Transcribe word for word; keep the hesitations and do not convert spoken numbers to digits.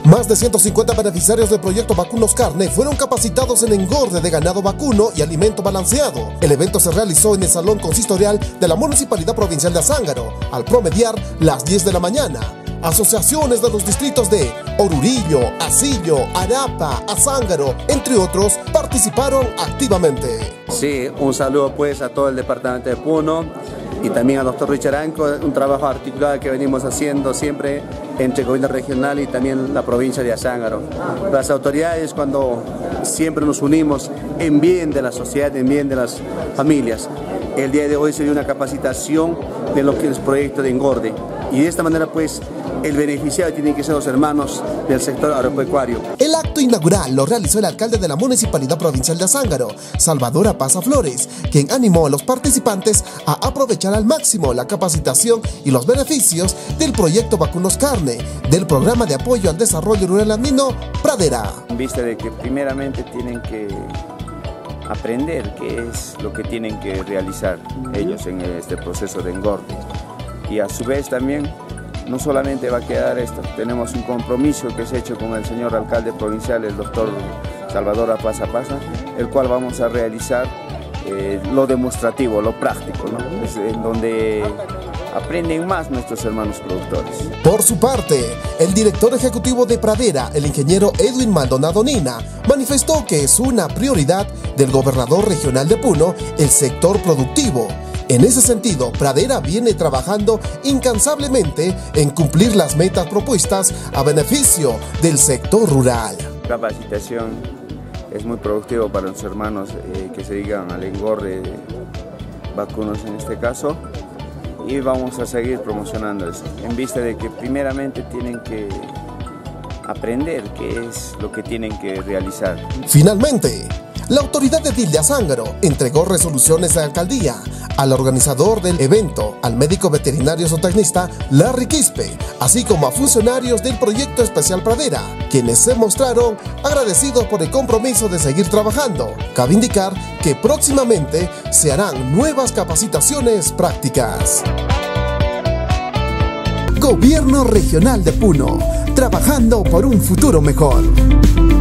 Más de ciento cincuenta beneficiarios del proyecto Vacunos Carne fueron capacitados en engorde de ganado vacuno y alimento balanceado. El evento se realizó en el Salón Consistorial de la Municipalidad Provincial de Azángaro, al promediar las diez de la mañana. Asociaciones de los distritos de Orurillo, Asillo, Arapa, Azángaro, entre otros, participaron activamente. Sí, un saludo pues a todo el departamento de Puno y también al doctor Richard Anco, un trabajo articulado que venimos haciendo siempre entre el gobierno regional y también la provincia de Azángaro. Las autoridades, cuando siempre nos unimos en bien de la sociedad, en bien de las familias. El día de hoy se dio una capacitación de lo que es el proyecto de engorde y de esta manera pues el beneficiado tiene que ser los hermanos del sector agropecuario. El acto inaugural lo realizó el alcalde de la Municipalidad Provincial de Azángaro, Salvador Apaza Flores, quien animó a los participantes a aprovechar al máximo la capacitación y los beneficios del proyecto Vacunos Carne, del programa de apoyo al desarrollo rural andino Pradera. En vista de que primeramente tienen que aprender qué es lo que tienen que realizar ellos en este proceso de engorde, y a su vez también no solamente va a quedar esto, tenemos un compromiso que se ha hecho con el señor alcalde provincial, el doctor Salvador Apaza Apaza, el cual vamos a realizar eh, lo demostrativo, lo práctico, ¿no? Es en donde aprenden más nuestros hermanos productores. Por su parte, el director ejecutivo de Pradera, el ingeniero Edwin Maldonado Nina, manifestó que es una prioridad del gobernador regional de Puno el sector productivo. En ese sentido, Pradera viene trabajando incansablemente en cumplir las metas propuestas a beneficio del sector rural. La capacitación es muy productivo para los hermanos eh, que se dedican al engorde de vacunos en este caso, y vamos a seguir promocionando eso, en vista de que primeramente tienen que aprender qué es lo que tienen que realizar. Finalmente, la autoridad edil de Azángaro entregó resoluciones de alcaldía al organizador del evento, al médico veterinario zootecnista Larry Quispe, así como a funcionarios del proyecto especial Pradera, quienes se mostraron agradecidos por el compromiso de seguir trabajando. Cabe indicar que próximamente se harán nuevas capacitaciones prácticas. Gobierno Regional de Puno, trabajando por un futuro mejor.